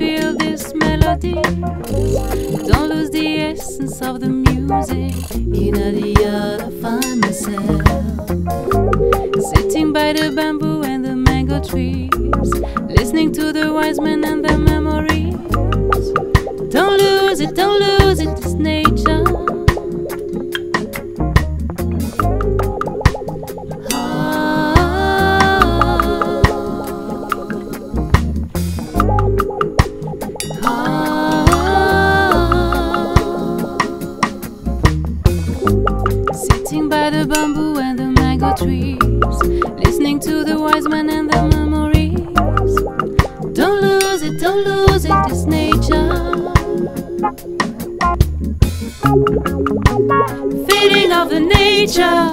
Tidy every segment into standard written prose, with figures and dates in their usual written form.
feel this melody. Don't lose the essence of the music. Inna the yard I find myself, sitting by the bamboo and the mango trees, listening to the wise men and their memories. Don't lose it, it's nature. Sitting by the bamboo and the mango trees, listening to the wise men and their memories. Don't lose it, it's nature. Feeling of the nature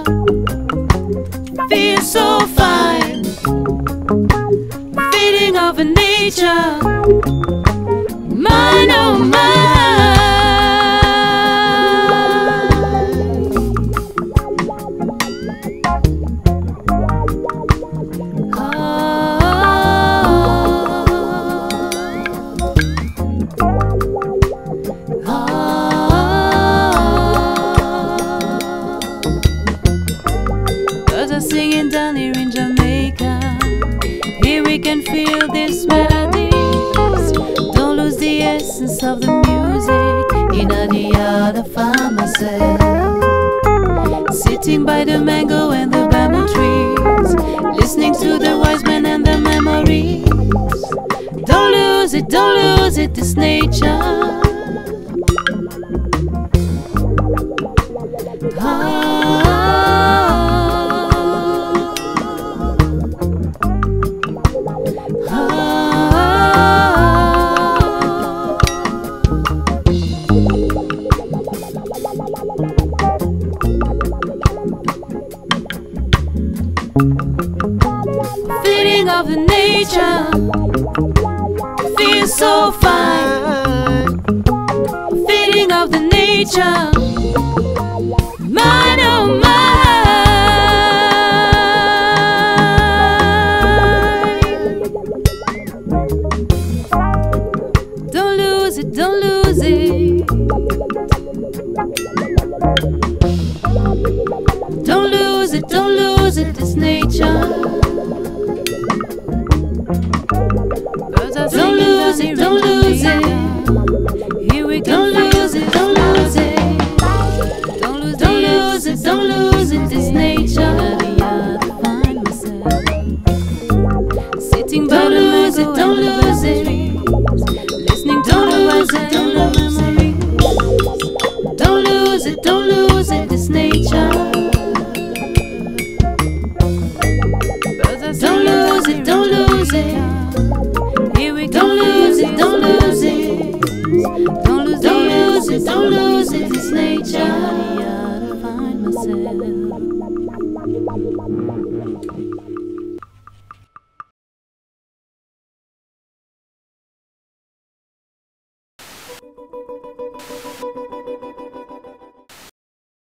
feels so fine. Feeling of the nature, mine oh mine. Singing down here in Jamaica, here we can feel these melodies. Don't lose the essence of the music. Inna the yard I find myself, sitting by the mango and the bamboo trees, listening to the wise men and their memories. Don't lose it, it's nature. Feeling of the nature feels so fine. Feeling of the nature, mine oh mine. Don't lose it, don't lose it. Don't lose it, it's nature. Don't lose it. Here we go. Don't lose it. Don't lose it, it's nature. I find myself sitting by the mango. Don't lose it, listening to the wise and the memories. Don't lose it, it's nature. Don't lose it. Here we go. Don't lose it. Don't lose it, it's nature. I find myself.